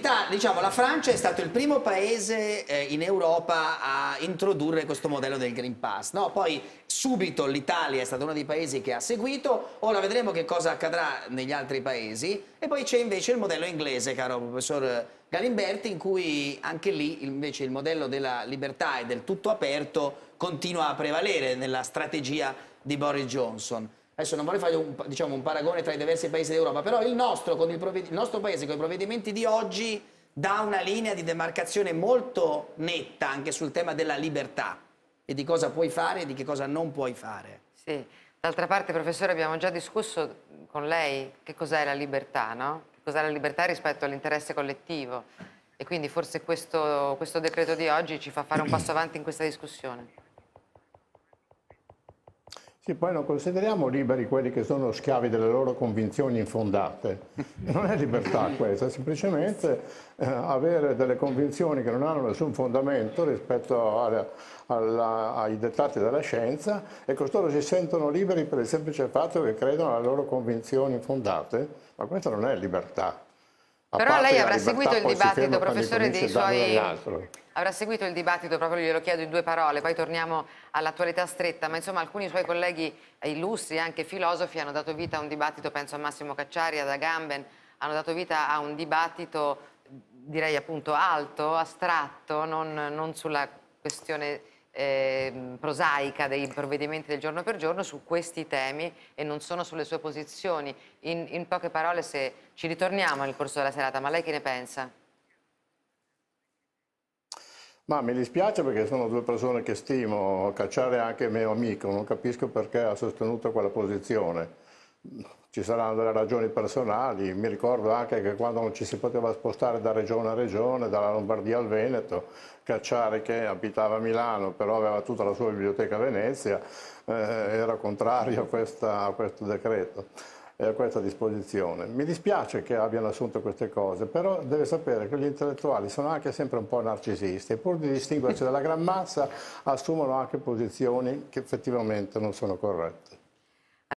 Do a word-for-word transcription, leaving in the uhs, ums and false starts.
diciamo, la Francia è stato il primo paese eh, in Europa a introdurre questo modello del Green Pass, no? Poi subito l'Italia è stato uno dei paesi che ha seguito, ora vedremo che cosa accadrà negli altri paesi, e poi c'è invece il modello inglese, caro professor Galimberti, in cui anche lì invece il modello della libertà e del tutto aperto continua a prevalere nella strategia di Boris Johnson. Adesso non vorrei fare un, diciamo, un paragone tra i diversi paesi d'Europa, però il nostro, con il, il nostro paese con i provvedimenti di oggi dà una linea di demarcazione molto netta anche sul tema della libertà e di cosa puoi fare e di che cosa non puoi fare. Sì, d'altra parte, professore, abbiamo già discusso con lei che cos'è la libertà, no? Che cos'è la libertà rispetto all'interesse collettivo, e quindi forse questo, questo decreto di oggi ci fa fare un passo avanti in questa discussione. Sì, poi non consideriamo liberi quelli che sono schiavi delle loro convinzioni infondate. Non è libertà questa, è semplicemente eh, avere delle convinzioni che non hanno nessun fondamento rispetto alla, alla, ai dettati della scienza, e costoro si sentono liberi per il semplice fatto che credono alle loro convinzioni infondate, ma questa non è libertà. A Però lei avrà la seguito il dibattito, professore, dei suoi... Altro. Avrà seguito il dibattito, proprio glielo chiedo in due parole, poi torniamo all'attualità stretta, ma insomma alcuni suoi colleghi illustri, anche filosofi, hanno dato vita a un dibattito, penso a Massimo Cacciari, ad Agamben, hanno dato vita a un dibattito, direi appunto alto, astratto, non, non sulla questione eh, prosaica dei provvedimenti del giorno per giorno, su questi temi e non sono sulle sue posizioni. In, in poche parole, se ci ritorniamo nel corso della serata, ma lei che ne pensa? Ma mi dispiace perché sono due persone che stimo, Cacciari è anche mio amico, non capisco perché ha sostenuto quella posizione. Ci saranno delle ragioni personali, mi ricordo anche che quando non ci si poteva spostare da regione a regione, dalla Lombardia al Veneto, Cacciari, che abitava a Milano però aveva tutta la sua biblioteca a Venezia, eh, era contrario a, questa, a questo decreto e a questa disposizione. Mi dispiace che abbiano assunto queste cose, però deve sapere che gli intellettuali sono anche sempre un po' narcisisti e pur di distinguersi dalla gran massa assumono anche posizioni che effettivamente non sono corrette.